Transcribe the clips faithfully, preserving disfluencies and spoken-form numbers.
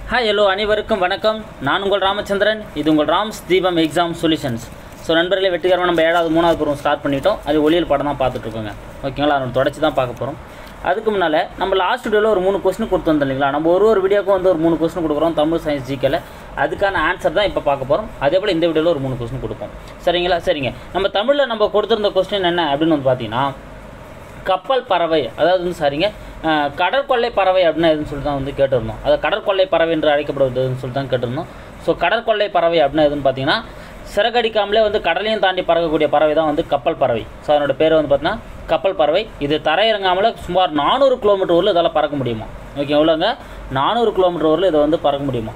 Hi hello அனைவருக்கும் வணக்கம். நான் உங்கள் ராமச்சந்திரன். இது உங்கள் ராம்ஸ் தீபம் எக்ஸாம் சொல்யூஷன்ஸ். ஸோ நண்பர்களே, வெற்றிகரமாக நம்ம ஏழாவது மூணாவது பருவம் ஸ்டார்ட் பண்ணிட்டோம். அது ஒளியல் படம் தான் பார்த்துட்ருக்கோங்க. ஓகேங்களா, அதோட தொடர்ச்சி தான் பார்க்க போகிறோம். அதுக்கு முன்னால் நம்ம லாஸ்ட் வீடியோவில் ஒரு மூணு கொஸ்டின் கொடுத்து வந்தோம் இல்லைங்களா. நம்ம ஒரு ஒரு வீடியோக்கும் வந்து ஒரு மூணு கொஸ்டின் கொடுக்குறோம் தமிழ் சயின்ஸ் ஜிகேல. அதுக்கான ஆன்சர் தான் இப்போ பார்க்க போகிறோம். அதே போல் இந்த வீடியோவில் ஒரு மூணு கொஸ்டின் கொடுப்போம். சரிங்களா? சரிங்க. நம்ம தமிழில் நம்ம கொடுத்துருந்த கொஸ்டின் என்ன அப்படின்னு வந்து பார்த்தீங்கன்னா, கப்பல் பறவை, அதாவது வந்து சரிங்க கடற்கொள்ளை பறவை அப்படின்னு எதுன்னு சொல்லி தான் வந்து கேட்டிருந்தோம். அதை கடற்கொள்ளை பறவை என்று அழைக்கப்படுவதுன்னு சொல்லி தான் கேட்டிருந்தோம். ஸோ கடற்கொள்ளை பறவை அப்படின்னு எதுன்னு பார்த்தீங்கன்னா, சிறகடிக்காமலே வந்து கடலையும் தாண்டி பறக்கக்கூடிய பறவை தான் வந்து கப்பல் பறவை. ஸோ அதனோட பேர் வந்து பார்த்தீங்கன்னா கப்பல் பறவை. இது தரையிறங்காமல் சுமார் நானூறு கிலோமீட்டர் ஊரில் இதெல்லாம் பறக்க முடியுமா? ஓகே, எவ்வளோங்க? நானூறு கிலோமீட்டர் ஊரில் இதை வந்து பறக்க முடியுமா?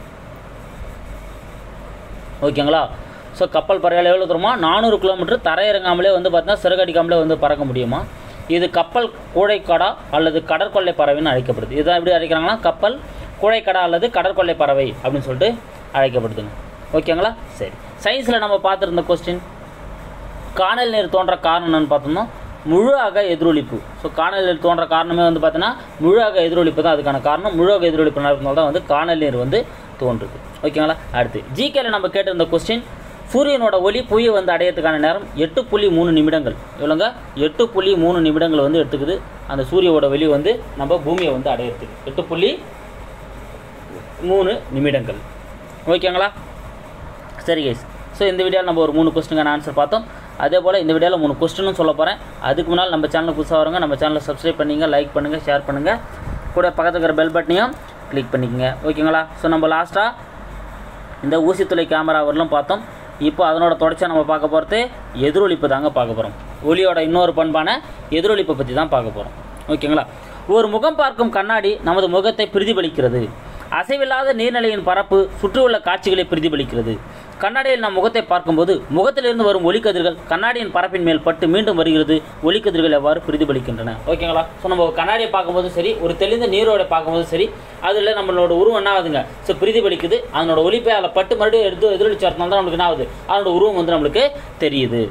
ஓகேங்களா? ஸோ கப்பல் பறவைகள் எவ்வளோ தூரமா? நானூறு கிலோமீட்டர் தரையிறங்காமலே வந்து பார்த்தீங்கன்னா சிறகடிக்காமலே வந்து பறக்க முடியுமா? இது கப்பல் கூழைக்கடா அல்லது கடற்கொள்ளை பறவைன்னு அழைக்கப்படுது. இதுதான் எப்படி அழைக்கிறாங்கன்னா, கப்பல் கூழைக்கடா அல்லது கடற்கொள்ளை பறவை அப்படின்னு சொல்லிட்டு அழைக்கப்படுதுங்க. ஓகேங்களா? சரி, சயின்ஸில் நம்ம பார்த்துருந்த கொஸ்டின், காணல் நீர் தோன்ற காரணம் என்னன்னு பார்த்தோம்னா முழு அக எதிரொலிப்பு. ஸோ காணல் நீர் தோன்ற காரணமே வந்து பார்த்தீங்கன்னா முழு அக எதிரொலிப்பு தான் அதுக்கான காரணம். முழு அக எதிரொலிப்பு நடக்கிறதுனால தான் வந்து காணல் நீர் வந்து தோன்றுது. ஓகேங்களா? அடுத்து ஜிகேல நம்ம கேட்டிருந்த கொஸ்டின், சூரியனோட ஒளி புவியை வந்து அடையிறதுக்கான நேரம் எட்டு புள்ளி மூணு நிமிடங்கள். எவ்வளோங்க? எட்டு புள்ளி மூணு நிமிடங்கள் வந்து எடுத்துக்குது அந்த சூரியோட ஒளி வந்து நம்ம பூமியை வந்து அடையிறதுக்கு. எட்டு புள்ளி மூணு நிமிடங்கள். ஓகேங்களா? சரி கைஸ், ஸோ இந்த வீடியோவில் நம்ம ஒரு மூணு கொஸ்டினுக்கான ஆன்சர் பார்த்தோம். அதே போல் இந்த வீடியோவில் மூணு கொஸ்டினும் சொல்ல போகிறேன். அதுக்கு முன்னால் நம்ம சேனலுக்கு புதுசாக வருங்க, நம்ம சேனலை சப்ஸ்கிரைப் பண்ணிங்க, லைக் பண்ணுங்கள், ஷேர் பண்ணுங்கள், கூட பக்கத்தில் இருக்கிற பெல் பட்டனையும் கிளிக் பண்ணிக்கங்க. ஓகேங்களா? ஸோ நம்ம லாஸ்ட்டாக இந்த ஊசித்துளை கேமரா வரலும் பார்த்தோம். இப்போ அதனோட தொடர்ச்சியாக நம்ம பார்க்க போகிறது எதிரொலிப்பு தாங்க பார்க்க போகிறோம். ஒளியோட இன்னொரு பண்பான எதிரொலிப்பை பற்றி தான் பார்க்க போகிறோம். ஓகேங்களா? ஒரு முகம் பார்க்கும் கண்ணாடி நமது முகத்தை பிரதிபலிக்கிறது. அசைவில்லாத நீர்நிலையின் பரப்பு சுற்றியுள்ள காட்சிகளை பிரதிபலிக்கிறது. கண்ணாடியில் நம் முகத்தை பார்க்கும்போது முகத்திலிருந்து வரும் ஒளிக்கதிர்கள் கண்ணாடியின் பரப்பின் மேல் பட்டு மீண்டும் வருகிறது. ஒளிக்கதிர்கள் எவ்வாறு பிரதிபலிக்கின்றன? ஓகேங்களா? ஸோ நம்ம கண்ணாடியை பார்க்கும்போது சரி, ஒரு தெளிந்த நீரோட பார்க்கும்போது சரி, அதில் நம்மளோட உருவம் என்ன ஆகுதுங்க? ஸோ பிரதிபலிக்குது. அதனோட ஒளிப்பை அதில் பட்டு மறுபடியும் எடுத்து எதிரொலிச்சார்னால தான் நம்மளுக்கு என்ன ஆகுது? அதனோட உருவம் வந்து நம்மளுக்கு தெரியுது.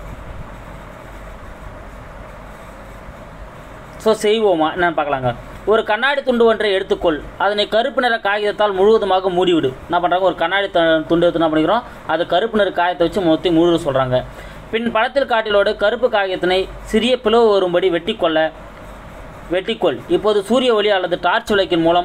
ஸோ செய்வோமா என்னன்னு பார்க்கலாங்க. ஒரு கண்ணாடி துண்டு ஒன்றை எடுத்துக்கொள், அதனை கருப்பு நிற காகிதத்தால் முழுவதுமாக மூடிவிடு. என்ன பண்ணுறாங்க? ஒரு கண்ணாடி துண்டு எடுத்து என்ன பண்ணிக்கிறோம், அது கருப்பு நிற காகிதத்தை வச்சு மொத்தம் மூட சொல்கிறாங்க. பின் படத்தில் காட்டிலோடு கருப்பு காகிதத்தினை சிறிய பிளவு வரும்படி வெட்டிக்கொள்ள வெட்டிக்கொள். இப்போது சூரிய ஒளி அல்லது டார்ச் விளக்கின் மூலம்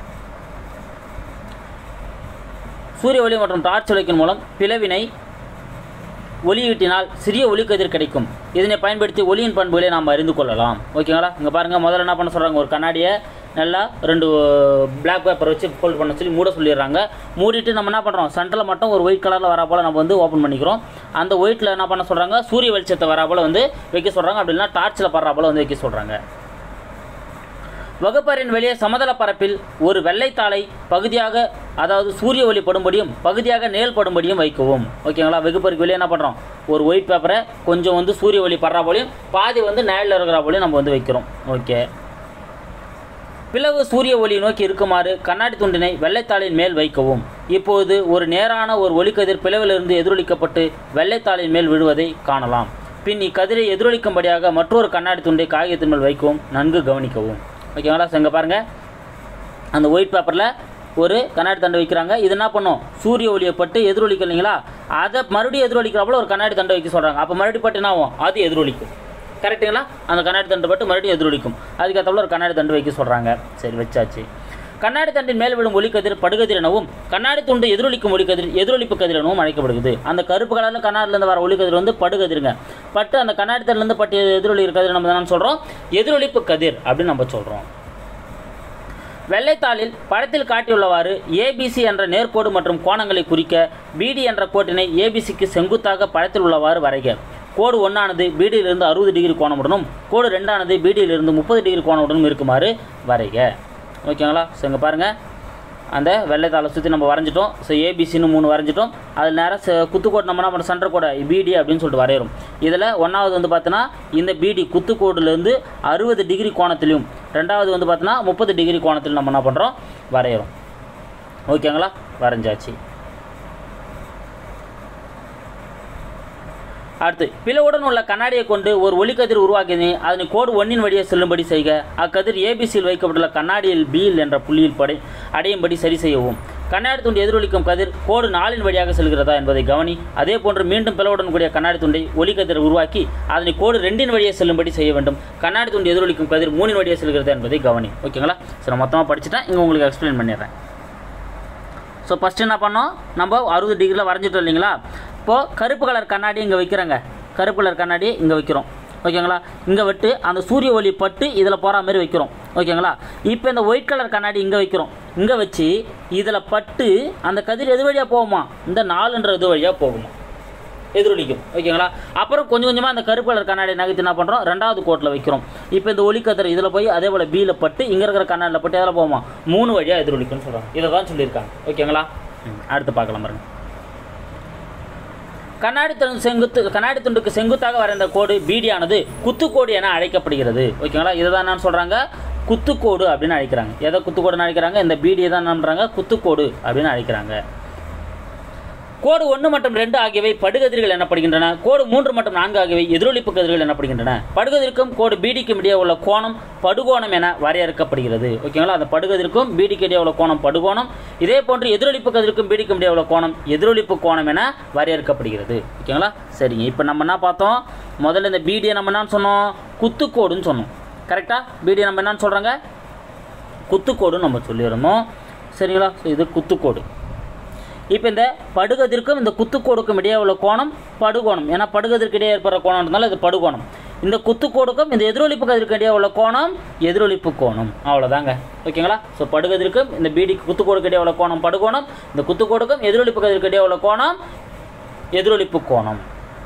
சூரிய ஒளி மற்றும் டார்ச் விளக்கின் மூலம் பிளவினை ஒளியீட்டினால் சிறிய ஒளிக்கதிர் கிடைக்கும். இதனை பயன்படுத்தி ஒளியின் பண்புகளை நாம் அறிந்து கொள்ளலாம். ஓகேங்களா? இங்கே பாருங்கள், முதல்ல என்ன பண்ண சொல்கிறாங்க, ஒரு கண்ணாடியை நல்லா ரெண்டு பிளாக் பேப்பர் வச்சு ஃபோல்ட் பண்ண சொல்லி மூட சொல்லிடுறாங்க. மூடிட்டு நம்ம என்ன பண்ணுறோம், சென்டரில் மட்டும் ஒரு ஒயிட் கலரில் வரா போல் நம்ம வந்து ஓப்பன் பண்ணிக்கிறோம். அந்த ஒயிட்டில் என்ன பண்ண சொல்கிறாங்க, சூரிய வெளிச்சத்தை வரா போல் வந்து வைக்க சொல்கிறாங்க. அப்படின்னா டார்ச்சில் படுறா போல் வந்து வைக்க சொல்கிறாங்க. வகுப்பறையின் வெளியே சமதள பரப்பில் ஒரு வெள்ளைத்தாளை பகுதியாக, அதாவது சூரிய ஒளி படும்படியும் பகுதியாக நேல் படும்படியும் வைக்கவும். ஓகேங்களா? வகுப்பறைக்கு வெளியே என்ன பண்ணுறோம், ஒரு ஒயிட் பேப்பரை கொஞ்சம் வந்து சூரிய ஒளி படுறா போலையும் பாதி வந்து நேரில் இருக்கிற போலையும் நம்ம வந்து வைக்கிறோம். ஓகே. பிளவு சூரிய ஒளி நோக்கி இருக்குமாறு கண்ணாடி துண்டினை வெள்ளைத்தாளின் மேல் வைக்கவும். இப்போது ஒரு நேரான ஒரு ஒளிக்கதிர் பிளவிலிருந்து எதிரொலிக்கப்பட்டு வெள்ளைத்தாளின் மேல் விழுவதை காணலாம். பின் இக்கதிரை எதிரொலிக்கும்படியாக மற்றொரு கண்ணாடி துண்டை காகிதத்தின் மேல் வைக்கவும். நன்கு கவனிக்கவும். ஓகேங்களா? இங்கே பாருங்கள், அந்த ஒயிட் பேப்பரில் ஒரு கண்ணாடி தண்டை வைக்கிறாங்க. இது என்ன பண்ணும், சூரிய ஒளியை பட்டு எதிரொலிக்கும் இல்லைங்களா, அதை மறுபடியும் எதிரொலிக்கிறப்பல ஒரு கண்ணாடி தண்டை வைக்க சொல்கிறாங்க. அப்போ மறுபடியும் பட்டு என்ன ஆகும், அது எதிரொலிக்கும். கரெக்டுங்களா? அந்த கண்ணாடி தண்டை பட்டு மறுபடியும் எதிரொலிக்கும். அதுக்கேற்றப்பல ஒரு கண்ணாடி தண்டு வைக்க சொல்கிறாங்க. சரி, வச்சாச்சு. கண்ணாடி தண்டின் மேல் விடும் ஒளிக்கதிர் படுகதிர் எனவும், கண்ணாடி துண்டு எதிரொலிக்கும் ஒளிக்கதிர் எதிரொலிப்பு கதிர் எனவும் அழைக்கப்படுகிறது. அந்த கருப்பு கலரில் கண்ணாடிலேருந்து வர ஒளிக்கதிர் வந்து படுகதிருங்க. பட்டு அந்த கண்ணாடி தண்டிலேருந்து பட்டு எதிரொலி கதிர் நம்ம என்ன சொல்கிறோம், எதிரொலிப்பு கதிர் அப்படின்னு நம்ம சொல்கிறோம். வெள்ளைத்தாளில் படத்தில் காட்டியுள்ளவாறு ஏபிசி என்ற நேர்கோடு மற்றும் கோணங்களை குறிக்க பிடி என்ற கோட்டினை ஏபிசிக்கு செங்குத்தாக படத்தில் உள்ளவாறு வரைக. கோடு ஒன்றானது பிடியிலிருந்து அறுபது டிகிரி கோணமுடனும் கோடு ரெண்டானது பிடியிலிருந்து முப்பது டிகிரி கோணமுடனும் இருக்குமாறு வரைக. ஓகேங்களா? ஸோ இங்கே பாருங்கள், அந்த வெள்ளைத்தாளை சுற்றி நம்ம வரைஞ்சிட்டோம். ஸோ ஏபிசின்னு மூணு வரைஞ்சிட்டோம். அதில் நேராக குத்துக்கோடு நம்ம நம்ம சென்டர் கோடை பிடி அப்படின்னு சொல்லிட்டு வரைகிறோம். இதில் ஒன்றாவது வந்து பார்த்தோன்னா இந்த பிடி குத்துக்கோடுலேருந்து அறுபது டிகிரி கோணத்திலையும், ரெண்டாவது வந்து பார்த்தோன்னா முப்பது டிகிரி கோணத்திலும் நம்ம என்ன பண்ணுறோம், வரைகிறோம். ஓகேங்களா? வரைஞ்சாச்சு. அடுத்து பிளவுடன் உள்ள கண்ணாடியை கொண்டு ஒரு ஒளிக்கதிர் உருவாக்கி அதனை கோடு ஒன்றின் வழியே செல்லும்படி செய்க. அக்கதிர் ஏபிசியில் வைக்கப்பட்டுள்ள கண்ணாடியில் பியில் என்ற புள்ளியில் படை அடையும்படி சரி செய்யவும். கண்ணாடி துண்டு எதிரொலிக்கும் கதிர் கோடு நாலின் வழியாக செல்கிறதா என்பதை கவனி. அதே போன்று மீண்டும் பிளவுடன் கூடிய கண்ணாடி துண்டை ஒளிக்கதிர் உருவாக்கி அதனை கோடு ரெண்டின் வழியே செல்லும்படி செய்ய வேண்டும். கண்ணாடி துண்டு எதிரொலிக்கும் கதிர் மூணின் வழியே செல்கிறதா என்பதை கவனி. ஓகேங்களா? சரி, மொத்தமாக படிச்சுட்டேன். இங்கே உங்களுக்கு எக்ஸ்பிளைன் பண்ணிடுறேன். ஸோ ஃபஸ்ட்டு என்ன பண்ணோம், நம்ம அறுபது டிகிரியில் வரைஞ்சிட்டோம் இல்லைங்களா? இப்போது கருப்பு கலர் கண்ணாடி இங்கே வைக்கிறேங்க. கருப்பு கலர் கண்ணாடி இங்கே வைக்கிறோம். ஓகேங்களா? இங்கே விட்டு அந்த சூரிய ஒளி பட்டு இதில் போகிற மாதிரி வைக்கிறோம். ஓகேங்களா? இப்போ இந்த ஒயிட் கலர் கண்ணாடி இங்கே வைக்கிறோம். இங்கே வச்சு இதில் பட்டு அந்த கதிர் எது வழியாக போகுமா? இந்த நாலுன்ற இது வழியாக போகுமா, எதிரொலிக்கும். ஓகேங்களா? அப்புறம் கொஞ்சம் கொஞ்சமாக அந்த கருப்பு கலர் கண்ணாடி நகர்த்தி என்ன பண்ணுறோம், ரெண்டாவது கோட்டில் வைக்கிறோம். இப்போ இந்த ஒளிக்கதிர் இதில் போய் அதே போல் பியில் பட்டு இங்கே இருக்கிற கண்ணாடியில் பட்டு எதில் போகுமா, மூணு வழியாக எதிரொலிக்கும்னு சொல்கிறாங்க. இதை தான் சொல்லியிருக்காங்க. ஓகேங்களா? அடுத்து பார்க்கலாம் பாருங்க. கண்ணாடி துண்டு செங்குத்து கண்ணாடி துண்டுக்கு செங்குத்தாக வரைந்த கோடு பீடியானது குத்துக்கோடு என அழைக்கப்படுகிறது. ஓகேங்களா? இதை தான் என்ன சொல்கிறாங்க, குத்துக்கோடு அப்படின்னு அழைக்கிறாங்க. எதை குத்துக்கோடுன்னு அழைக்கிறாங்க, இந்த பீடியை தான் என்ன பண்ணுறாங்க, குத்துக்கோடு அப்படின்னு அழைக்கிறாங்க. கோடு ஒன்று மற்றும் ரெண்டு ஆகியவை படுகதிர்கள் எனப்படுகின்றன. கோடு மூன்று மற்றும் நான்கு ஆகியவை எதிரொலிப்பு கதிர்கள் எனப்படுகின்றன. படுகதிருக்கும் கோடு பீடிக்கும் இடையே உள்ள கோணம் படுகோணம் என வரையறுக்கப்படுகிறது. ஓகேங்களா? அந்த படுகதிருக்கும் பீடிக்கு இடையே உள்ள கோணம் படுகோணம். இதே போன்று எதிரொலிப்பு கதிருக்கும் பீடிக்கும் இடையே உள்ள கோணம் எதிரொலிப்பு கோணம் என வரையறுக்கப்படுகிறது. ஓகேங்களா? சரிங்க. இப்போ நம்ம என்ன பார்த்தோம், முதல்ல இந்த பீடியை நம்ம என்னன்னு சொன்னோம், குத்துக்கோடுன்னு சொன்னோம். கரெக்டாக? பீடியை நம்ம என்னன்னு சொல்கிறாங்க, குத்துக்கோடுன்னு நம்ம சொல்லியிருந்தோம். சரிங்களா? இது குத்துக்கோடு. இப்போ இந்த படுகதிருக்கும் இந்த குத்துக்கோடுக்கும் இடையே உள்ள கோணம் படுகோணம். ஏன்னா படுகதிருக்கு இடையே ஏற்படுற கோணம் இருந்தாலும் இது படுகோணம். இந்த குத்துக்கோடுக்கும் இந்த எதிரொலிப்பு கதிருக்கு இடையே உள்ள கோணம் எதிரொலிப்பு கோணம். அவ்வளோதாங்க. ஓகேங்களா? ஸோ படுகதிருக்கும் இந்த பீடிக்கு குத்துக்கோடுக்கு இடையே உள்ள கோணம் படுகோணம். இந்த குத்துக்கோடுக்கும் எதிரொலிப்பு கதிருக்கு இடையே உள்ள கோணம் எதிரொலிப்பு கோணம்.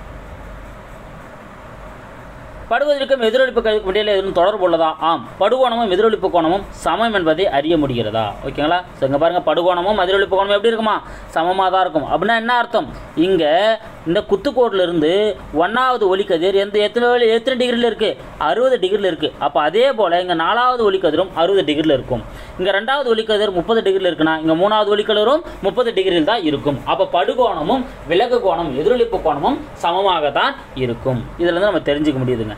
படுகதிருக்கும் எதிரொலிப்பு கதிருக்கு இடையில எதுவும் தொடர்பு உள்ளதா? ஆம். படுகோணமும் எதிரொலிப்பு கோணமும் சமம் என்பதை அறிய முடிகிறதா? ஓகேங்களா? ஸோ இங்கே பாருங்கள், படுகோணமும் எதிரொலிப்பு கோணமும் எப்படி இருக்குமா, சமமாக தான் இருக்கும். அப்படின்னா என்ன அர்த்தம், இங்கே இந்த குத்துக்கோட்டிலிருந்து ஒன்றாவது ஒளிக்கதிர் எந்த எத்தனை எத்தனை டிகிரியில் இருக்குது, அறுபது டிகிரியில் இருக்குது. அப்போ அதே போல் இங்கே நாலாவது ஒளிக்கதிரும் அறுபது டிகிரியில் இருக்கும். இங்கே ரெண்டாவது ஒளிக்கதிர் முப்பது டிகிரியில் இருக்குன்னா இங்கே மூணாவது ஒளிக்கதிரும் முப்பது டிகிரியில் தான் இருக்கும். அப்போ படுகோணமும் விலகு கோணம் எதிரொலிப்பு கோணமும் சமமாக தான் இருக்கும். இதில் நம்ம தெரிஞ்சுக்க முடியுதுங்க.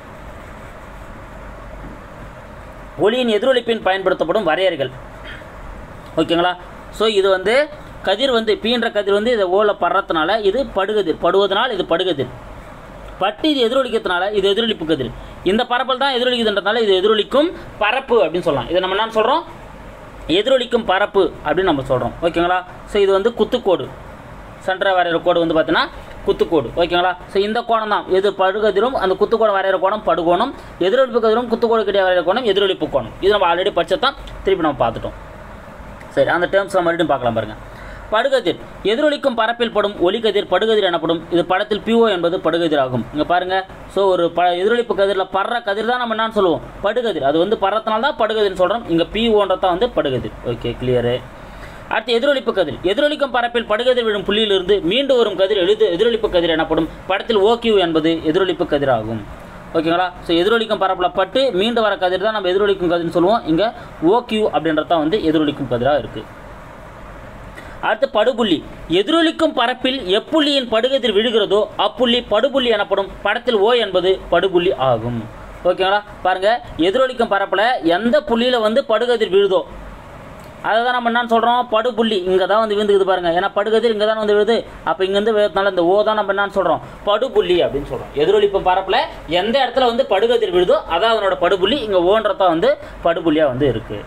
ஒளியின் எதிரொலிப்பின் பயன்படுத்தப்படும் வரையறைகள். ஓகேங்களா? ஸோ இது வந்து கதிர் வந்து பீன்ற கதிர் வந்து இதை ஓல படுறதுனால இது படுகதிர், படுவதனால் இது படுகதிர், பட்டு இது எதிரொலிக்கிறதுனால இது எதிரொலிப்பு கதிர். இந்த பரப்பில் தான் எதிரொலிக்குதுன்றதுனால இது எதிரொலிக்கும் பரப்பு அப்படின்னு சொல்லலாம். இதை நம்ம என்ன சொல்கிறோம், எதிரொலிக்கும் பரப்பு அப்படின்னு நம்ம சொல்கிறோம். ஓகேங்களா? ஸோ இது வந்து குத்துக்கோடு, சென்டரை வரைகிற கோடு வந்து பார்த்தீங்கன்னா குத்துக்கோடு. ஓகேங்களா? ஸோ இந்த கோணம் தான் எது படுகதிரும் அந்த குத்துக்கோடு வரைகிற கோணம் படுகோணம், எதிரொலிப்பு கதிரும் குத்துக்கோடு கிடையாது வரைகிற கோணம் எதிரொலிப்பு கோணம். இது நம்ம ஆல்ரெடி படிச்சதான் திருப்பி நம்ம பார்த்துட்டோம். சரி, அந்த டேர்ம்ஸ் நம்ம மறுபடியும் பார்க்கலாம் பாருங்கள். படுகதிர் எதிரொலிக்கும் பரப்பில் படும் ஒளிக்கதிர் படுகதிர் எனப்படும். இது படத்தில் பிஓ என்பது படுகதிர் ஆகும். இங்கே பாருங்கள். ஸோ ஒரு ப எதிரொலிப்பு கதிரில் படுற கதிர் தான் நம்ம என்னன்னு சொல்லுவோம், படுகதிர். அது வந்து படுறதுனால தான் படுகதிர்னு சொல்கிறோம். இங்கே பிஓன்றதான் வந்து படுகதிர். Okay, clear. அடுத்து எதிரொலிப்பு கதிர் எதிரொலிக்கும் பரப்பில் படுகதிர் விழும் புள்ளியிலிருந்து மீண்டு வரும் கதிர் எழுது எதிரொலிப்பு கதிர் எனப்படும். படத்தில் ஓக்யூ என்பது எதிரொலிப்பு கதிர் ஆகும். ஓகேங்களா? ஸோ எதிரொலிக்கும் பரப்பில் பட்டு மீண்டு வர கதிர் தான் நம்ம எதிரொலிக்கும் கதிர்னு சொல்லுவோம். இங்கே ஓக்யூ அப்படின்றதான் வந்து எதிரொலிக்கும் கதிராக இருக்குது. அடுத்து படுபுள்ளி எதிரொலிக்கும் பரப்பில் எப்புள்ளியின் படுகதிர் விழுகிறதோ அப்புள்ளி படுபுள்ளி எனப்படும். படத்தில் ஓ என்பது படுபுள்ளி ஆகும். ஓகேங்களா? பாருங்கள், எதிரொலிக்கும் பரப்பில் எந்த புள்ளியில் வந்து படுகதிர் விழுதோ அதை தான் நம்ம என்னன்னு சொல்கிறோம், படுபுள்ளி. இங்கே தான் வந்து விழுந்துக்குது பாருங்கள். ஏன்னா படுகதிர் இங்கே தான் வந்து விழுது. அப்போ இங்கேருந்து விழுறதுனால இந்த ஓ தான் நம்ம என்னன்னு சொல்கிறோம், படுபுள்ளி அப்படின்னு சொல்கிறோம். எதிரொலிப்பு பரப்பில் எந்த இடத்துல வந்து படுகதிர் விழுதோ அதான் அதனோட படுபுள்ளி. இங்கே ஓன்றதான் வந்து படுபுள்ளியாக வந்து இருக்குது.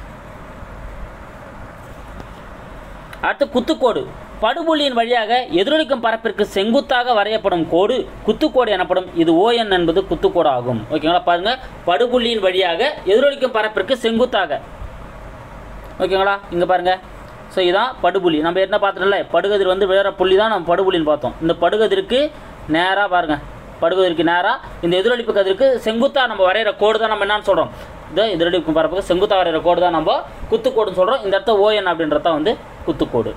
அடுத்து குத்துக்கோடு படுபுள்ளியின் வழியாக எதிரொலிக்கும் பரப்பிற்கு செங்குத்தாக வரையப்படும் கோடு குத்துக்கோடு எனப்படும். இது ஓஎன் என்பது குத்துக்கோடு ஆகும். ஓகேங்களா? பாருங்கள், படுபுள்ளியின் வழியாக எதிரொலிக்கும் பரப்பிற்கு செங்குத்தாக. ஓகேங்களா? இங்கே பாருங்கள். ஸோ இதுதான் படுபுள்ளி. நம்ம என்ன பார்த்துட்டோம்ல, படுகதிர் வந்து வேறு புள்ளி தான் நம்ம படுபுள்ளின்னு பார்த்தோம். இந்த படுகதிருக்கு நேராக பாருங்கள், படுகதிருக்கு நேராக இந்த எதிரொலிப்பு கதிருக்கு செங்குத்தாக நம்ம வரைகிற கோடு தான் நம்ம என்னன்னு சொல்கிறோம், இந்த எதிரொலிப்பு பரப்புக்கு செங்குத்தாக வரைகிற கோடு தான் நம்ம குத்துக்கோடுன்னு சொல்கிறோம். இந்த இடத்த ஓஎன் அப்படின்றதான் வந்து குத்துக்கோடு.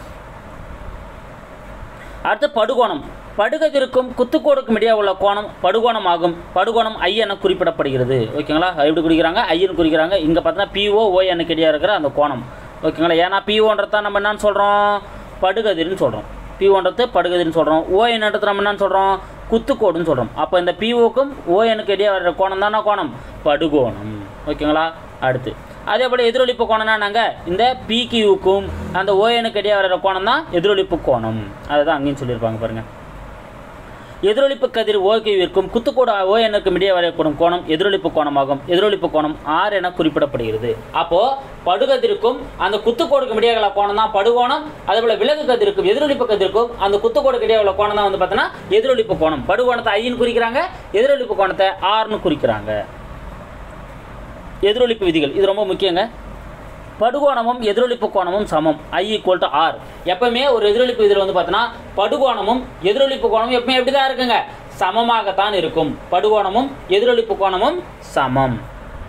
அடுத்து படுகோணம் படுகதிருக்கும் குத்துக்கோடுக்கும் இடையே உள்ள கோணம் படுகோணம் ஆகும். படுகோணம் ஐ என குறிப்பிடப்படுகிறது. ஓகேங்களா? எப்படி குறிக்கிறாங்க, ஐன்னு குறிக்கிறாங்க. இங்கே பார்த்தீங்கன்னா பிஓ ஓஎனுக்கு இடையே இருக்கிற அந்த கோணம். ஓகேங்களா? ஏன்னா பிஓன்றதான் நம்ம என்னன்னு சொல்கிறோம், படுகதிர்னு சொல்கிறோம். பிஓன்றது படுகதிர்னு சொல்கிறோம். ஓஎன்ன்றது நம்ம என்னன்னு சொல்கிறோம், குத்துக்கோடுன்னு சொல்கிறோம். அப்போ இந்த பிஓக்கும் ஓஎனுக்கு இடையே வர்ற கோணம் தானே கோணம் படுகோணம். ஓகேங்களா? அடுத்து அதே போல் எதிரொலிப்பு கோணம்னா நாங்கள் இந்த பிக்யூக்கும் அந்த ஓஎனுக்கு இடையே வர்ற கோணம் தான் எதிரொலிப்பு கோணம். அதுதான் அங்கேயும் சொல்லியிருப்பாங்க பாருங்கள். எதிரொலிப்பு கதிர் ஓகேவிற்கும் குத்துக்கோடு ஓஎனுக்கும் இடையே வரையப்படும் கோணம் எதிரொலிப்பு கோணமாகும். எதிரொலிப்பு கோணம் ஆர் என குறிப்பிடப்படுகிறது. அப்போது படுகதிருக்கும் அந்த குத்துக்கோடுக்கும் இடையே உள்ள கோணம் தான் படுகோணம். அதே போல் விலகு கதிருக்கும் எதிரொலிப்பு கதிருக்கும் அந்த குத்துக்கோடுக்கு இடையே உள்ள கோணம் தான் வந்து பார்த்தீங்கன்னா எதிரொலிப்பு கோணம். படுகோணத்தை ஐன்னு குறிக்கிறாங்க, எதிரொலிப்பு கோணத்தை ஆர்னு குறிக்கிறாங்க. எதிரொலிப்பு விதிகள் இது ரொம்ப முக்கியங்க. படுகோணமும் எதிரொலிப்பு கோணமும் சமம். I equal to r. எப்பவுமே ஒரு எதிரொலிப்பு விதியில் வந்து பார்த்தீங்கன்னா படுகோணமும் எதிரொலிப்பு கோணமும் எப்பவுமே எப்படி தான் இருக்குங்க சமமாகத்தான் இருக்கும். படுகோணமும் எதிரொலிப்பு கோணமும் சமம்.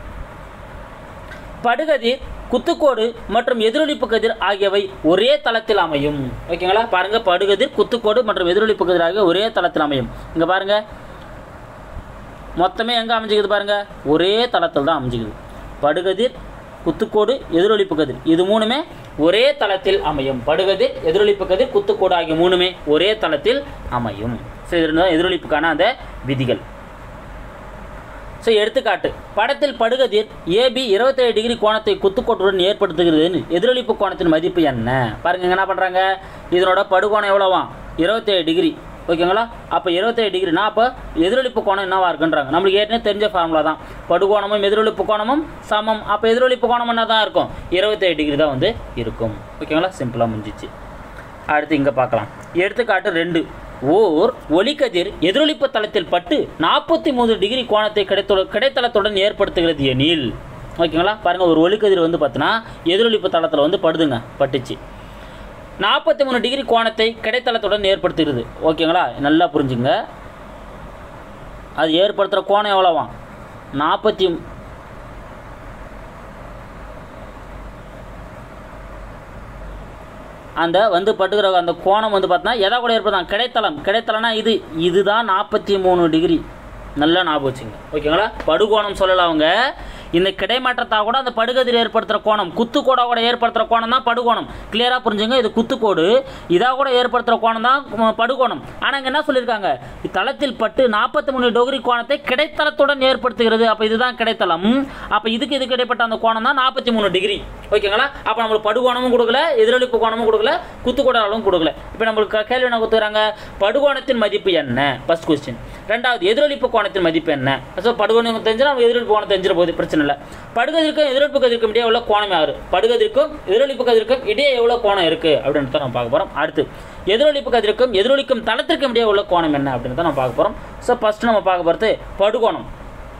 படுகதிர் குத்துக்கோடு மற்றும் எதிரொலிப்பு கதிர் ஆகியவை ஒரே தளத்தில் அமையும். ஓகேங்களா? பாருங்க, படுகதிர் குத்துக்கோடு மற்றும் எதிரொலிப்பு கதிர் ஆகிய ஒரே தளத்தில் அமையும். இங்க பாருங்க, மொத்தமே எங்க அமைஞ்சுக்குது பாருங்க, ஒரே தளத்தில் தான் அமைஞ்சுக்குது. படுகதிர் குத்துக்கோடு எதிரொலிப்பு கதிர் இது மூணுமே ஒரே தளத்தில் அமையும். படுகதிர் எதிரொலிப்பு கதிர் குத்துக்கோடு ஆகிய மூணுமே ஒரே தளத்தில் அமையும். ஸோ இது எதிரொலிப்புக்கான அந்த விதிகள். ஸோ எடுத்துக்காட்டு, படத்தில் படுகதிர் ஏபி இருபத்தேழு டிகிரி கோணத்தை குத்துக்கோட்டுடன் ஏற்படுத்துகிறது. எதிரொலிப்பு கோணத்தின் மதிப்பு என்ன? பாருங்க, என்ன பண்ணுறாங்க, இதனோட படுகோணம் எவ்வளோவா இருபத்தேழு டிகிரி. ஓகேங்களா? அப்போ இருபத்தேழு டிகிரினா அப்போ எதிரொலிப்பு கோணம் என்னவா இருக்குன்றாங்க. நம்மளுக்கு ஏற்கனவே தெரிஞ்ச ஃபார்முலா தான், படுகோணமும் எதிரொலிப்பு கோணமும் சமம். அப்போ எதிரொலிப்பு கோணம் என்ன தான் இருக்கும், இருபத்தேழு டிகிரி தான் வந்து இருக்கும். ஓகேங்களா? சிம்பிளாக முடிஞ்சிச்சு. அடுத்து இங்கே பார்க்கலாம். எடுத்துக்காட்டு ரெண்டு. ஓர் ஒளிக்கதிர் எதிரொலிப்பு தளத்தில் பட்டு நாற்பத்தி மூணு டிகிரி கோணத்தை கிடைத்த கிடைத்தளத்துடன் ஏற்படுத்துகிறது எனில். ஓகேங்களா? பாருங்கள், ஒரு ஒளிக்கதிர் வந்து பார்த்தீங்கன்னா எதிரொலிப்பு தளத்தில் வந்து படுதுங்க, பட்டுச்சு, நாற்பத்தி மூணு டிகிரி கோணத்தை கிடைத்தளத்துடன் ஏற்படுத்துகிறது. ஓகேங்களா? நல்லா புரிஞ்சுங்க. அது ஏற்படுத்துகிற கோணம் எவ்வளோவா நாற்பத்தி அந்த வந்து பட்டுக்கிற அந்த கோணம் வந்து பார்த்தீங்கன்னா எதா கூட ஏற்படுத்தாங்க கிடைத்தளம். கிடைத்தளம்னா இது இதுதான் நாற்பத்தி மூணு டிகிரி. நல்லா ஞாபகம் வச்சுங்க. ஓகேங்களா? படுகோணம் சொல்லலாம் அவங்க. இந்த கிடைமாற்றத்தாக கூட அந்த படுகதிர் ஏற்படுத்துகிற கோணம் குத்துக்கோடா கூட ஏற்படுத்துகிற கோணம் தான் படுகோணம். கிளியராக புரிஞ்சுங்க. இது குத்துக்கோடு, இதாக கூட ஏற்படுத்துகிற கோணம் தான் படுகோணம். ஆனால் இங்கே என்ன சொல்லியிருக்காங்க, தளத்தில் பட்டு நாற்பத்தி மூணு டிகிரி கோணத்தை கிடைத்தளத்துடன் ஏற்படுத்துகிறது. அப்போ இதுதான் கிடைத்தளம். அப்போ இதுக்கு இதுக்கு இடைப்பட்ட அந்த கோணம் தான் நாற்பத்தி மூணு டிகிரி. ஓகேங்களா? அப்போ நம்மளுக்கு படுகோணமும் கொடுக்கல, எதிரொலிப்பு கோணமும் கொடுக்கல, குத்துக்கோட அளவும் கொடுக்கல. இப்போ நம்மளுக்கு கேள்வி என்ன கொடுத்துறாங்க, படுகோணத்தின் மதிப்பு என்ன? First question. ரெண்டாவது, எதிரொலிப்பு கோணத்தின் மதிப்பு என்ன? ஸோ படுகோணம் தெரிஞ்சுனா நம்ம எதிரொலிப்பு கோணம் தெரிஞ்சிட போகுது, பிரச்சனை இல்லை. படுகதிருக்கும் எதிரொலிப்பு கதிருக்கும் இடையே எவ்வளோ கோணம் யாரு, படுகதிருக்கும் எதிரொலிப்பு கதிருக்கும் இடையே எவ்வளோ கோணம் இருக்கு அப்படின்றத நம்ம பார்க்க போகிறோம். அடுத்து, எதிரொலிப்பு கதிருக்கும் எதிரொலிக்கும் தளத்திற்கும் இடையே உள்ள கோணம் என்ன அப்படின்றத நம்ம பார்க்க போகிறோம். ஸோ ஃபர்ஸ்ட் நம்ம பார்க்க போகிறது படுகோணம்.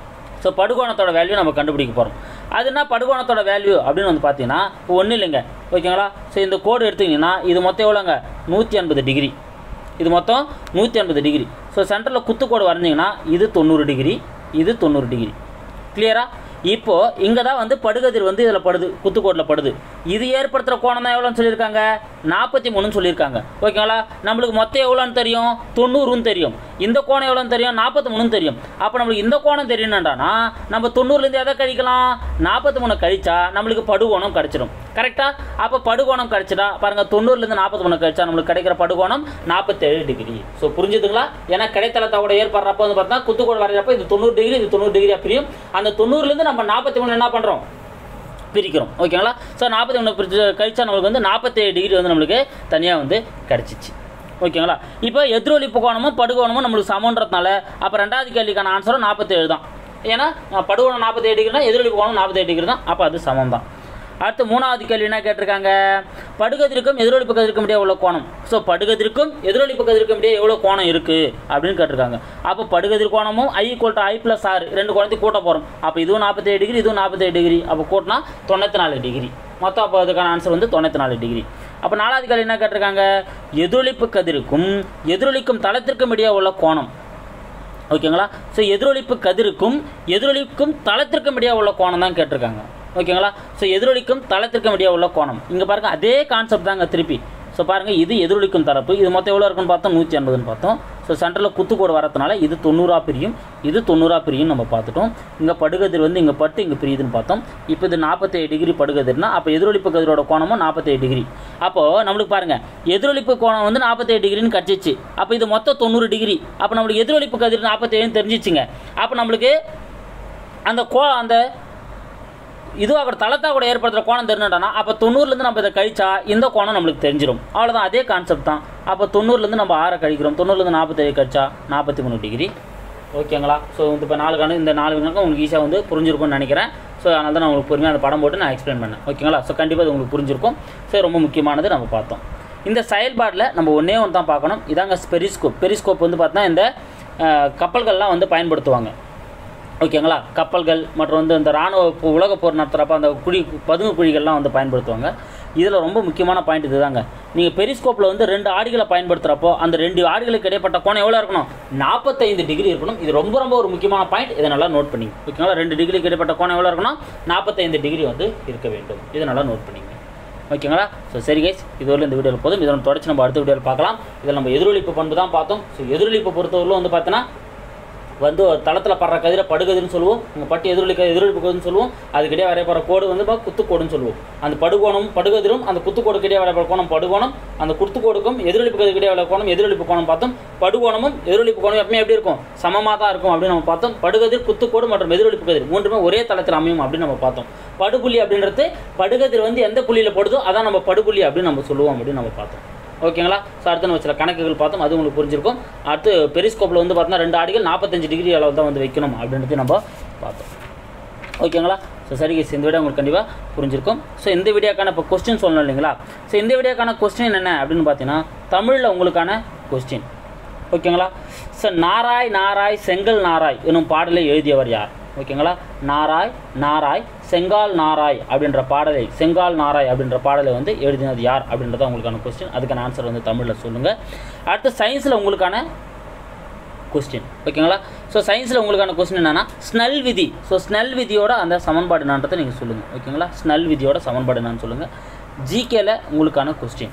ஸோ படுகோணத்தோட வேல்யூ நம்ம கண்டுபிடிக்க போகிறோம். அதுனா படுகோணத்தோட வேல்யூ அப்படின்னு வந்து பார்த்தீங்கன்னா ஒன்றும் இல்லைங்க. ஓகேங்களா? ஸோ இந்த கோடு எடுத்திங்கன்னா இது மொத்தம் எவ்வளோங்க நூற்றி எண்பது டிகிரி. இது மொத்தம் நூற்றி எண்பது டிகிரி. ஸோ சென்டரில் குத்துக்கோடு வரைஞ்சிங்கன்னா இது தொண்ணூறு டிகிரி, இது தொண்ணூறு டிகிரி. கிளியரா? இப்போது இங்கே தான் வந்து படுகதிர் வந்து இதில் படுது, குத்துக்கோட்டில் படுது. இது ஏற்படுத்துகிற கோணம் தான் எவ்வளோன்னு சொல்லியிருக்காங்க, நாற்பத்தி மூணுன்னு சொல்லியிருக்காங்க. ஓகேங்களா? நம்மளுக்கு மொத்தம் எவ்வளோன்னு தெரியும், தொண்ணூறுன்னு தெரியும். இந்த கோணம் எவ்வளோன்னு தெரியும், நாற்பத்தி மூணுன்னு தெரியும். அப்போ நம்மளுக்கு இந்த கோணம் தெரியணுன்றானா நம்ம தொண்ணூறுலேருந்து எதை கழிக்கலாம், நாற்பத்தி மூணு கழிச்சா நம்மளுக்கு படுகோணம் கிடச்சிடும். கரெக்டாக? அப்போ படுகோணம் கிடச்சிட்டா பாருங்கள், தொண்ணூறுலேருந்து நாற்பத்தி மூணு கழிச்சா நம்மளுக்கு கிடைக்கிற படுகோணம் நாற்பத்தேழு டிகிரி. ஸோ புரிஞ்சுதுங்களா? ஏன்னா கிடைத்தளத்தோட ஏற்படுறப்போ வந்து பார்த்தா குத்துக்கோடு வரைகிறப்போ இது தொண்ணூறு டிகிரி, இது தொண்ணூறு டிகிரியாக பிரியும். அந்த தொண்ணூறுலேருந்து நம்ம நாற்பத்தி மூணு என்ன பண்ணுறோம், பிரிக்கிறோம். ஓகேங்களா? ஸோ நாற்பத்தி மூணு பிரிச்சு கழிச்சா நம்மளுக்கு வந்து நாற்பத்தேழு டிகிரி வந்து நம்மளுக்கு தனியாக வந்து கிடச்சிச்சு. ஓகேங்களா? இப்போ எதிரொலிப்பு கோணமும் படுகோணமும் நம்மளுக்கு சமன்றதுனால அப்போ ரெண்டாவது கேள்விக்கான ஆன்சரும் நாற்பத்தேழு தான். ஏன்னா படுகோணம் நாற்பத்தேழு டிகிரி தான், எதிரொலிப்பு கோணம் நாற்பத்தேழு டிகிரி தான். அப்போ அது சமம் தான். அடுத்து மூணாவது கேள்வி என்ன கேட்டிருக்காங்க, படுகதிருக்கும் எதிரொலிப்பு கதிருக்கும் இடையே எவ்வளோ கோணம். ஸோ படுகதிருக்கும் எதிரொலிப்பு கதிருக்கும் இடையே எவ்வளோ கோணம் இருக்குது அப்படின்னு கேட்டிருக்காங்க. அப்போ படுகதிர் கோணமும் i equal to i plus ஆறு ரெண்டு கோணத்தையும் கூட்ட போகிறோம். அப்போ இதுவும் நாற்பத்தேழு டிகிரி, இதுவும் நாற்பத்தேழு டிகிரி. அப்போ கூட்டினா தொண்ணூற்றி நாலு டிகிரி. மொத்தம் அப்போ அதுக்கான ஆன்சர் வந்து தொண்ணூற்றி நாலு டிகிரி. அப்போ நாலாவது கேள்வி என்ன கேட்டிருக்காங்க, எதிரொலிப்பு கதிருக்கும் எதிரொலிக்கும் தளத்திற்கும் இடையே உள்ள கோணம். ஓகேங்களா? ஸோ எதிரொலிப்பு கதிருக்கும் எதிரொலிக்கும் தளத்திற்கும் இடையே உள்ள கோணம் தான் கேட்டிருக்காங்க. ஓகேங்களா? ஸோ எதிரொலிக்கும் தளத்திற்கும் இடையே உள்ள கோணம். இங்கே பாருங்கள், அதே கான்செப்ட் தாங்க திருப்பி. ஸோ பாருங்கள், இது எதிரொலிக்கும் தரப்பு, இது மொத்தம் எவ்வளோ இருக்குன்னு பார்த்தோம், நூற்றி எண்பதுன்னு பார்த்தோம். ஸோ சென்டரில் குத்துக்கோடு வரதுனால இது தொண்ணூறா பிரியும், இது தொண்ணூறா பிரியும் நம்ம பார்த்துட்டோம். இங்கே படுகதிர் வந்து இங்கே பட்டு இங்கே பிரியுதுன்னு பார்த்தோம். இப்போ இது நாற்பத்தேழு டிகிரி படுகதிர்னா அப்போ எதிரொலிப்பு கதிரோட கோணமும் நாற்பத்தேழு டிகிரி. அப்போது நம்மளுக்கு பாருங்கள் எதிரொலிப்பு கோணம் வந்து நாற்பத்தேழு டிகிரின்னு கிடச்சிச்சு. அப்போ இது மொத்தம் தொண்ணூறு டிகிரி. அப்போ நம்மளுக்கு எதிரொலிப்பு கதிர் நாற்பத்தேழுன்னு தெரிஞ்சிச்சுங்க. அப்போ நம்மளுக்கு அந்த கோ அந்த இதுவாக தளத்தாக கூட ஏற்படுத்துகிற கோணம் தெரிஞ்சுட்டானா அப்போ தொண்ணூறுலேருந்து நம்ம இதை கழிச்சா இந்த கோணம் நம்மளுக்கு தெரிஞ்சிடும். அவ்வளோதான், அதே கான்செப்ட் தான். அப்போ தொண்ணூறுலேருந்து நம்ம ஆறை கழிக்கிறோம். தொண்ணூறுலேருந்து நாற்பத்தேழு கழிச்சா நாற்பத்தி மூணு டிகிரி. ஓகேங்களா? ஸோ இப்போ நாலு கணக்கு இந்த நாலு கணக்கு உங்களுக்கு ஈஸியாக வந்து புரிஞ்சிருக்கும்னு நினைக்கிறேன். ஸோ அதனால தான் நான் உங்களுக்கு பொறுமையாக அந்த படம் போட்டு நான் எக்ஸ்பிளைன் பண்ணேன். ஓகேங்களா? ஸோ கண்டிப்பாக அது உங்களுக்கு புரிஞ்சிருக்கும். ஸோ ரொம்ப முக்கியமானது நம்ம பார்த்தோம். இந்த செயல்பாட்டில் நம்ம ஒன்றே ஒன்று தான் பார்க்கணும். இதாங்க பெரிஸ்கோப். பெரிஸ்கோப் வந்து பார்த்தீங்கன்னா இந்த கப்பல்கள்லாம் வந்து பயன்படுத்துவாங்க. ஓகேங்களா? கப்பல்கள் மற்றும் வந்து இந்த இராணுவ உலக போர் நடத்துகிறப்ப அந்த குழி பதுங்கு குழிகள்லாம் வந்து பயன்படுத்துவாங்க. இதில் ரொம்ப முக்கியமான பாயிண்ட் இது தாங்க. நீங்கள் பெரிஸ்கோப்பில் வந்து ரெண்டு ஆடிகளை பயன்படுத்துகிறப்போ அந்த ரெண்டு ஆடிகளுக்கு இடைப்பட்ட கோணம் எவ்வளோ இருக்கணும்? நாற்பத்தைந்து டிகிரி இருக்கணும். இது ரொம்ப ரொம்ப ஒரு முக்கியமான பாயிண்ட். இதை நல்லா நோட் பண்ணிங்க. ஓகேங்களா? ரெண்டு டிகிரிக்கு இடைப்பட்ட கோணம் எவ்வளோ இருக்கணும்? நாற்பத்தைந்து டிகிரி வந்து இருக்க வேண்டும். இதை நல்லா நோட் பண்ணிங்க. ஓகேங்களா? ஸோ சரி கைஸ், இதுவரை இந்த வீடியோவில் போதும். இதோட தொடர்ச்சி நம்ம அடுத்த வீடியோவில் பார்க்கலாம். இதில் நம்ம எதிரொலிப்பு பண்பு தான் பார்த்தோம். ஸோ எதிரொலிப்பு பொறுத்தவரையிலும் வந்து பார்த்தீங்கன்னா வந்து ஒரு தளத்தில் படுற கதிரை படுகதிர்னு சொல்லுவோம். உங்கள் பட்டி எதிரொலிக்க எதிரொலிப்பு கதிர்னு சொல்லுவோம். அதுக்கிடையே வரையப்படுற கோடு வந்து குத்துக்கோடுன்னு சொல்லுவோம். அந்த படுகோணம் படுகதிரும் அந்த குத்துக்கோடுக்கிடையே வரையப்படுற கோணம் படுகோணம். அந்த குத்துக்கோடுக்கும் எதிரொலிப்பு கதிர்கிடையே வர கோணம் எதிரொலிப்பு கோணம் பார்த்தோம். படுகோணமும் எதிரொலிப்பு கோணம் எப்பவுமே எப்படி இருக்கும்? சமமாக தான் இருக்கும் அப்படின்னு நம்ம பார்த்தோம். படுகதிர் குத்துக்கோடு மற்றும் எதிரொலிப்பு கதிர் மூன்றுமே ஒரே தளத்தில் அமையும் அப்படின்னு நம்ம பார்த்தோம். படுபுள்ளி அப்படின்றது படுகதிர் வந்து எந்த புள்ளியில் படுதோ அதான் நம்ம படுபுள்ளி அப்படின்னு நம்ம சொல்லுவோம் அப்படின்னு நம்ம பார்த்தோம். ஓகேங்களா? ஸோ அடுத்து நம்ம சில கணக்குகள் பார்த்தோம். அது உங்களுக்கு புரிஞ்சிருக்கும். அடுத்து பெரிஸ்கோப்பில் வந்து பார்த்தோன்னா ரெண்டு ஆடிகள் நாற்பத்தஞ்சு டிகிரி அளவு தான் வந்து வைக்கணும் அப்படின்றது நம்ம பார்த்தோம். ஓகேங்களா? ஸோ சரி கேஸ், இந்த வீடியோ உங்களுக்கு கண்டிப்பாக புரிஞ்சிருக்கும். ஸோ இந்த வீடியோக்கான இப்போ கொஸ்டின் சொல்லணும் இல்லைங்களா? ஸோ இந்த வீடியோக்கான கொஸ்டின் என்ன அப்படின்னு பார்த்தீங்கன்னா தமிழில் உங்களுக்கான கொஸ்டின். ஓகேங்களா? ஸோ நாராய் நாராய் செங்கல் நாராய் என்னும் பாடலை எழுதியவர் யார்? ஓகேங்களா? நாராய் நாராய் செங்கால் நாராய் அப்படின்ற பாடலை செங்கால் நாராய் அப்படின்ற பாடலை வந்து எழுதினது யார் அப்படின்றத உங்களுக்கான கொஸ்டின். அதுக்கான ஆன்சர் வந்து தமிழில் சொல்லுங்கள். அடுத்து சயின்ஸில் உங்களுக்கான கொஸ்டின். ஓகேங்களா? ஸோ சயின்ஸில் உங்களுக்கான கொஸ்டின் என்னென்னா ஸ்னெல் விதி. ஸோ ஸ்னெல் விதியோட அந்த சமன்பாடு என்னன்றதை நீங்கள் சொல்லுங்கள். ஓகேங்களா? ஸ்னெல் விதியோட சமன்பாடு என்னன்னு சொல்லுங்கள். ஜிகேல உங்களுக்கான கொஸ்டின்.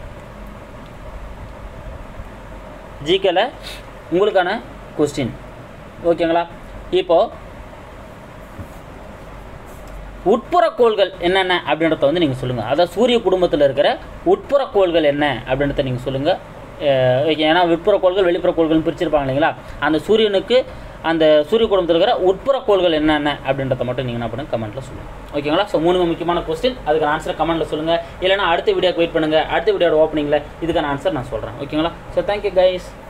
ஜிகேல உங்களுக்கான கொஸ்டின். ஓகேங்களா? இப்போது உட்புற கோள்கள் என்னென்ன அப்படின்றத வந்து நீங்கள் சொல்லுங்கள். அதாவது சூரிய குடும்பத்தில் இருக்கிற உட்புற கோள்கள் என்ன அப்படின்றத நீங்கள் சொல்லுங்கள். ஏன்னா உட்புற கோள்கள் வெளிப்புற கோள்கள்னு பிரிச்சிருப்பாங்க இல்லைங்களா? அந்த சூரியனுக்கு அந்த சூரிய குடும்பத்தில் இருக்கிற உட்புற கோள்கள் என்னென்ன அப்படின்றத மட்டும் நீங்கள் என்ன பண்ணுங்கள் கமெண்ட்டில் சொல்லுங்கள். ஓகேங்களா? ஸோ மூணு முக்கியமான கொஸ்டின். அதுக்கான ஆன்சரை கமெண்ட்டில் சொல்லுங்கள். இல்லைனா அடுத்த வீடியோக்கு வெயிட் பண்ணுங்கள். அடுத்த வீடியோட ஓப்பனிங்கில் இதுக்கான ஆன்சர் நான் சொல்கிறேன். ஓகேங்களா? So thank you guys.